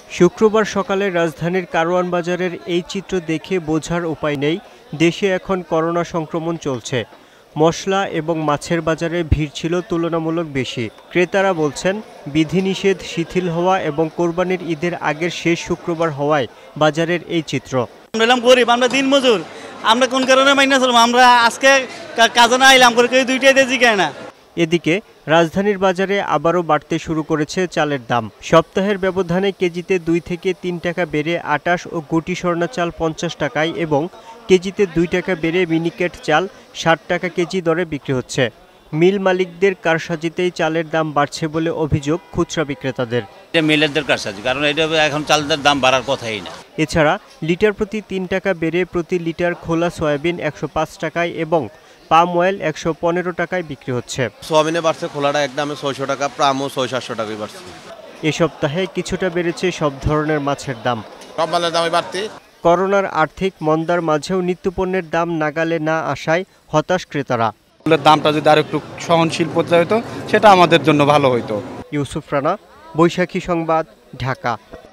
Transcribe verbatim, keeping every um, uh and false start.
শুক্রবার সকালে রাজধানীর কারওয়ান বাজারের এই চিত্র দেখে বোঝার উপায় নেই দেশে এখন করোনা সংক্রমণ চলছে। মশলা এবং মাছের বাজারে ভিড় ছিল তুলনামূলক বেশি। ক্রেতারা বলছেন, বিধিনিষেধ শিথিল হওয়া এবং কোরবানির ঈদের আগের শেষ শুক্রবার হওয়ায় বাজারের এই চিত্র। আমরা গরিব, আমরা দিনমজুর, আমরা কোন কারণে মাইনা চলবো? আমরা আজকে কাজে না আইলাম করে কেউ দুইটাই দিয়ে জিগায় না। এদিকে রাজধানীর বাজারে আবারও বাড়তে শুরু করেছে চালের দাম। সপ্তাহের ব্যবধানে কেজিতে দুই থেকে তিন টাকা বেড়ে আটাশ ও গুটি স্বর্ণা চাল পঞ্চাশ টাকায় এবং কেজিতে দুই টাকা বেড়ে মিনিকেট চাল ষাট টাকা কেজি দরে বিক্রি হচ্ছে। মিল মালিকদের কারসাজিতেই চালের দাম বাড়ছে বলে অভিযোগ খুচরা বিক্রেতাদের। মিলেরদের কারসাজি, কারণ এটা এখন চালের দাম বাড়ার কথাই না। এছাড়া লিটার প্রতি তিন টাকা বেড়ে প্রতি লিটার খোলা সয়াবিন একশো পাঁচ টাকায় এবং পাম অয়েল একশো পনেরো টাকায় বিক্রি হচ্ছে। সয়াবিনে বাড়ছে, খোলাটা একদমে ছয়শো টাকা, পামও ছয় সাতশো টাকায় বাড়ছে। এ সপ্তাহে কিছুটা বেড়েছে সব ধরনের মাছের দাম। সব মালের দামই বাড়তি। করোনার আর্থিক মন্দার মাঝেও নিত্যপণ্যের দাম নাগালে না আসায় হতাশ ক্রেতারা। দামটা যদি আর একটু সহনশীল পর্যায়ে হতো সেটা আমাদের জন্য ভালো হতো। ইউসুফ রানা, বৈশাখী সংবাদ, ঢাকা।